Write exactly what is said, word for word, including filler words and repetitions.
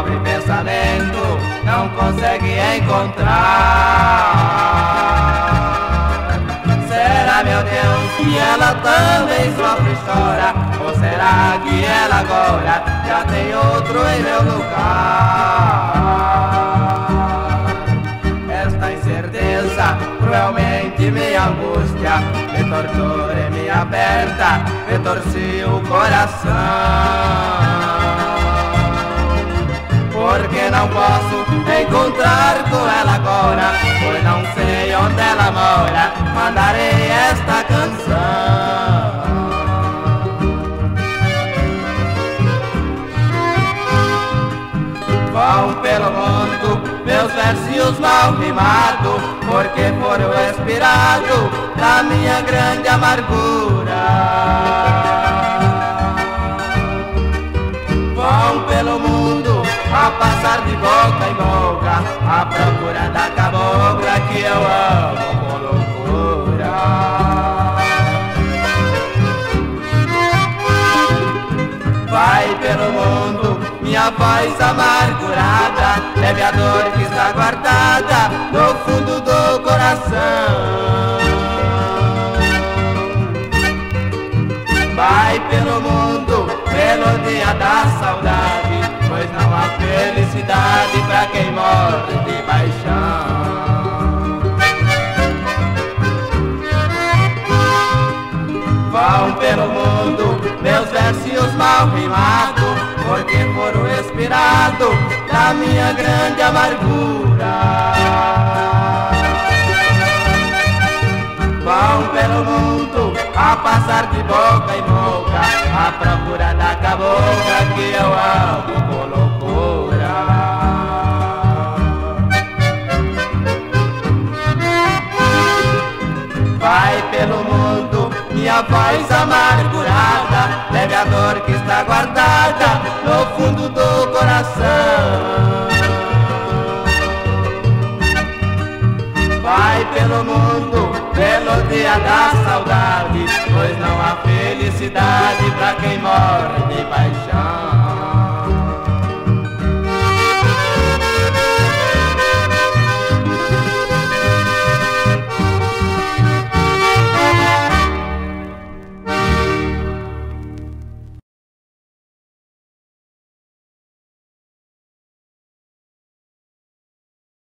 pobre pensamento não consegue encontrar. Será, meu Deus, que ela também sofre e chora? Ou será que ela agora já tem outro em meu lugar? Esta incerteza cruelmente me angustia, me tortura e me aperta, me torce o coração. Porque não posso encontrar com ela agora, pois não sei onde ela mora, mandarei esta canção. Vão pelo mundo meus versos mal rimados, porque foram expirados da minha grande amargura. Vão pelo mundo a passar de boca em boca, à procura da cabocla que eu amo com loucura. Vai pelo mundo minha voz amargurada, leve a dor que está guardada no fundo do coração. Vai pelo mundo, melodia da saudade, pois não há felicidade pra quem morre de paixão. Vão pelo mundo meus versos mal rimados, porque foram expirados da minha grande amargura. Vão pelo mundo a passar de boca em boca, à procura da cabocla que eu amo com loucura. Vai pelo mundo minha voz amargurada, leve a dor que está guardada no fundo do coração. Vai pelo mundo, melodia da saudade, pois não há felicidade pra quem morre de paixão.